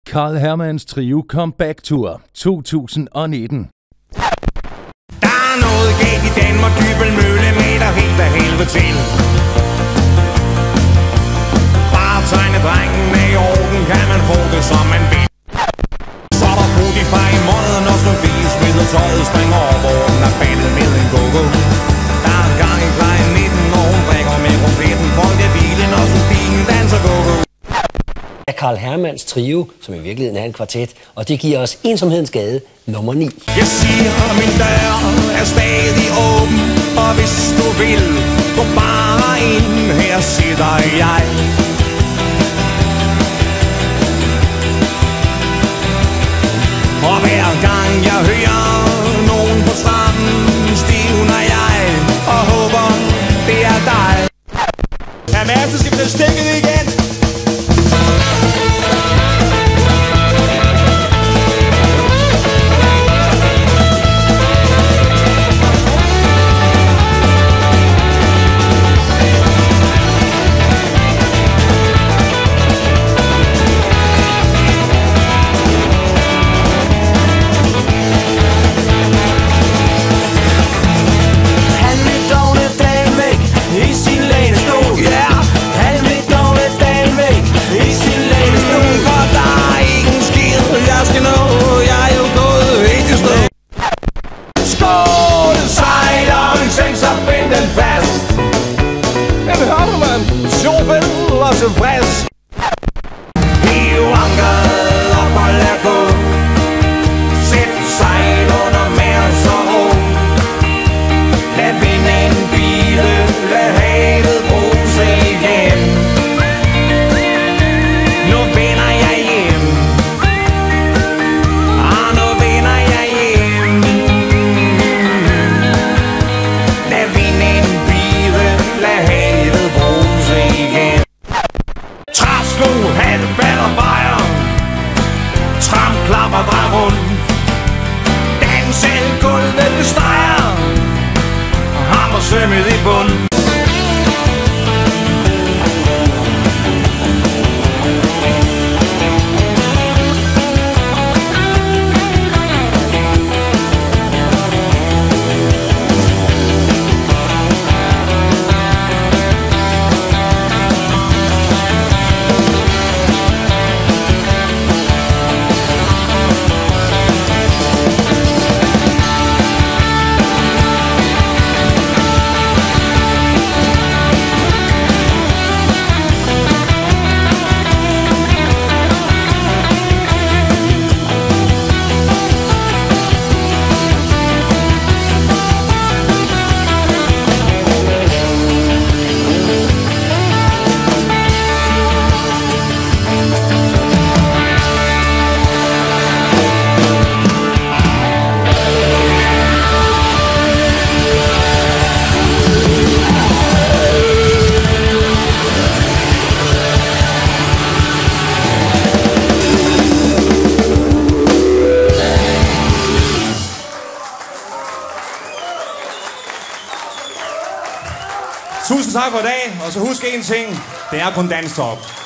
Carl Hermanns Trio Comeback Tour 2019. Der er noget galt i Danmark, Dybel møllemeter helt af helvede til. Bare tegne drengen med i orden, kan man få det som man vil. Så er der Spotify i måden, og så vi smider tøjet, springer op over den af ballet med en go-go. Der er gang i plejen 19, og hun drikker med profeten. Folk er vilde, når Sofien danser go-go. Carl Hermanns Trio, som i virkeligheden er en kvartet, og det giver os Ensomhedens Gade nummer 9. Jeg siger, min dør er stadig åben, og hvis du vil, gå bare ind, her sidder jeg. Og hver gang jeg hører nogen på trappen, stivner jeg og håber, det er dig. Herr Madsen, skal vi tage stikket igen? Tilfreds. Hiv ankeret op og lad gå. Sæt sejl under mærs og ro. Lad vinden bile, lad havet bruse igen. Nu vender jeg hjem. Nu vender jeg hjem. Lad vinden bile, lad havet bruse igen. Træsko, hat, ball og bajer. Tramp, klapper, drej rundt. Dans el gulvet bestreger. Hammer sømmet i bunden. Tusind tak for i dag, og så husk en ting, det er kun danstop.